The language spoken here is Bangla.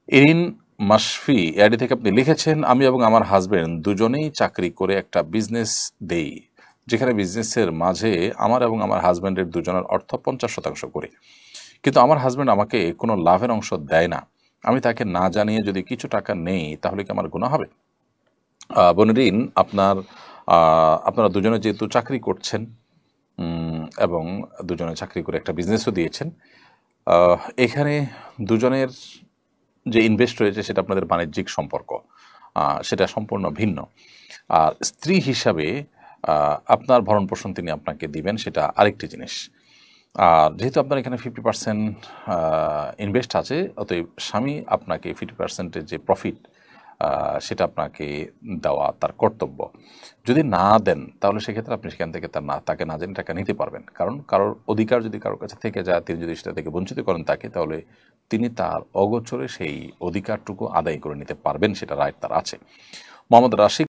ইরিন মাশফি এআইডি থেকে আপনি লিখেছেন, আমি এবং আমার হাজবেন্ড দুজনেই চাকরি করে একটা বিজনেস দেই, যেখানে বিজনেসের মাঝে আমার এবং আমার হাজবেন্ডের দুজনের অর্থ 50% করি, কিন্তু আমার হাজবেন্ড আমাকে কোনো লাভের অংশ দেয় না। আমি তাকে না জানিয়ে যদি কিছু টাকা নেই তাহলে কি আমার গুনাহ হবে? বোন আপনারা দুজনে যেহেতু চাকরি করছেন এবং দুজনে চাকরি করে একটা বিজনেসও দিয়েছেন, এখানে দুজনের যে ইনভেস্ট রয়েছে সেটা আপনাদের বাণিজ্যিক সম্পর্ক, সেটা সম্পূর্ণ ভিন্ন। আর স্ত্রী হিসাবে আপনার ভরণ-পোষণ তিনি আপনাকে দিবেন, সেটা আরেকটি জিনিস। আর যেহেতু আপনার এখানে 50% ইনভেস্ট আছে, অতএব স্বামী আপনাকে 50% এর যে প্রফিট সেটা আপনাকে দেওয়া তার কর্তব্য। যদি না দেন তাহলে সেক্ষেত্রে আপনি সেখান থেকে তাকে না জেনে টাকা নিতে পারবেন। কারণ কারোর অধিকার যদি কারোর কাছে থেকে যায়, তিনি যদি সেটা থেকে বঞ্চিত করেন তাকে, তাহলে তিনি তার অগোচরে সেই অধিকারটুকু আদায় করে নিতে পারবেন, সেটা রাইট তার আছে। মোহাম্মদ রাশিদ